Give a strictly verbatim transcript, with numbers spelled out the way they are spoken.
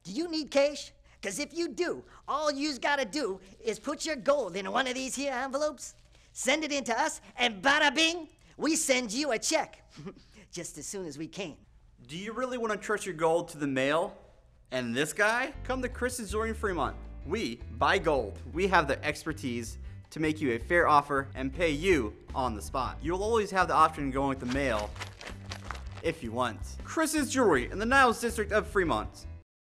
Do you need cash? Because if you do, all you's got to do is put your gold in one of these here envelopes, send it in to us, and bada bing, we send you a check. Just as soon as we can. Do you really want to trust your gold to the mail? And this guy? Come to Chris's Jewelry in Fremont. We buy gold. We have the expertise to make you a fair offer and pay you on the spot. You'll always have the option of going with the mail if you want. Chris's Jewelry in the Niles district of Fremont.